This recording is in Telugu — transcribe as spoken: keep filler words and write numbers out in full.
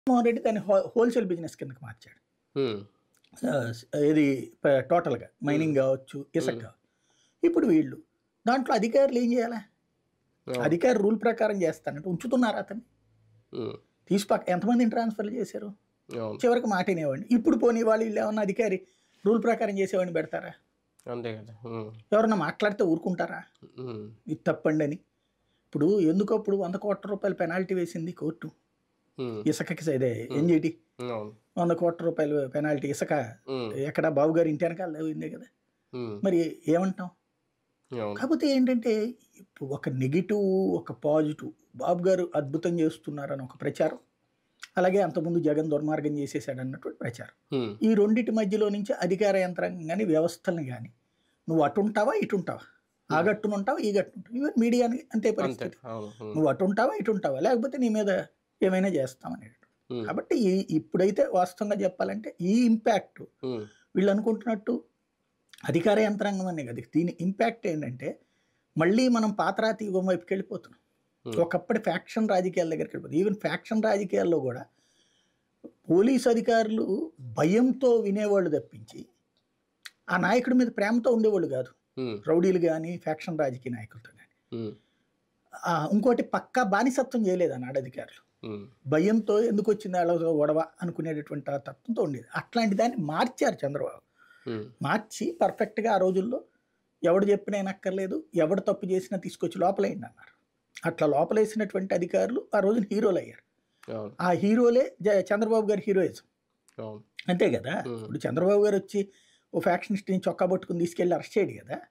జగన్మోహన్ రెడ్డి దాన్ని హో హోల్‌సేల్ బిజినెస్ కిందకి మార్చాడు. హ్మ్. ఆహ్, ఇది ప టోటల్‌గా హ్మ్. మైనింగ్ గావచ్చు, ఇసక హ్మ్. గావచ్చు. ఇప్పుడు వీళ్ళు దాంట్లో అధికారులు ఏం జేయాలా? అవును. అధికారి రూల్ ప్రకారం చేస్తానంటే ఉంచుతున్నారా అతన్ని? హ్మ్. తీసి పక్క ఎంతమందిని ట్రాన్స్‌ఫర్‌లు చేశారు? అవును. చివరికి మాట ఇనేవాడిని. ఇప్పుడు పోనీ వాళ్ళు ఈళ్ళేమన్నా అధికారి రూల్ ప్రకారం చేసేవాడిని పెడతారా? అంతే కదా! హ్మ్. ఎవరన్నా మాట్లాడితే ఊరుకుంటారా? హ్మ్. ఇది తప్పండని. ఇప్పుడు ఎందుకప్పుడు వంద కోట్ల రూపాయలు పెనాల్టీ వేసింది కోర్టు. హ్మ్. ఇసకకి ఇదే హ్మ్. ఎన్‌జీటీ. అవును. వంద కోట్ల రూపాయలు పెనాల్టీ ఇసక హ్మ్. ఎక్కడ బాబుగారి ఇంటి వెనకాల పోయిందే కదా! హ్మ్. మరి ఏమంటాం? అవును. కాకపోతే ఏంటంటే ఇప్పుడు ఒక నెగెటివ్, ఒక పాజిటివ్ బాబు గారు అద్భుతం చేస్తున్నారని ఒక ప్రచారం. అలాగే అంతకుముందు జగన్ దుర్మార్గం చేసేసాడన్నటువంటి ప్రచారం. హ్మ్. ఈ రెండిటి మధ్యలో నుంచి అధికార యంత్రాంగం గాని, వ్యవస్థలను గాని నువ్వు అటుంటావా? ఇటుంటావా? ఆ హ్మ్. గట్టునుంటావా? ఈ గట్టునుంటావా? ఈవెన్ మీడియాని అంతే అంతే. పరిస్థితి. అవును. హ్మ్. నువ్వు అటుంటావా? ఇటుంటావా? లేకపోతే నీ మీద ఏమైనా చేస్తాం అనేటటువంటి. హ్మ్. కాబట్టి ఈ ఇప్పుడైతే వాస్తవంగా చెప్పాలంటే ఈ ఇంపాక్ట్ హ్మ్. వీళ్ళు అనుకుంటున్నట్టు అధికార యంత్రాంగం అనే కాదు. దీని ఇంపాక్ట్ ఏంటంటే మళ్ళీ మనం పాతరాతి యుగం వైపుకి వెళ్ళిపోతున్నాం. హ్మ్. ఒకప్పటి ఫ్యాక్షన్ రాజకీయాల దగ్గరికి వెళ్ళిపోతుంది. ఈవెన్ ఫ్యాక్షన్ రాజకీయాల్లో కూడా పోలీసు అధికారులు భయంతో వినేవాళ్ళు తప్పించి, ఆ నాయకుడి మీద ప్రేమతో ఉండేవాళ్ళు కాదు. హ్మ్. రౌడీలు గాని, ఫ్యాక్షన్ రాజకీయ నాయకులతో గాని. హ్మ్. ఆహ్, ఇంకోటి పక్కా బానిసత్వం చేయలేదు ఆనాడు అధికారులు. హ్మ్. భయంతో ఎందుకొచ్చింది ఆళ్ళతో గొడవ అనుకునేటటువంటి ఆ తత్వంతో ఉండేది. అట్లాంటి దాన్ని మార్చారు చంద్రబాబు. హ్మ్. మార్చి పర్ఫెక్ట్‌గా ఆ రోజుల్లో ఎవడు చెప్పినా ఇనక్కర్లేదు. ఎవడు తప్పు చేసినా తీసుకొచ్చి లోపలేయండి అన్నారు. అట్లా లోపలేసినటువంటి అధికారులు ఆ రోజున హీరోలయ్యారు. అవును. ఆ హీరోలే జ చంద్రబాబు గారి హీరోయిజం. అవును. అంతే గదా! హ్మ్. ఇప్పుడు చంద్రబాబు గారొచ్చి ఓ ఫ్యాక్షనిస్ట్‌ని చొక్కా పట్టుకొని తీసుకెళ్ళి అరెస్ట్ చేయడు గదా!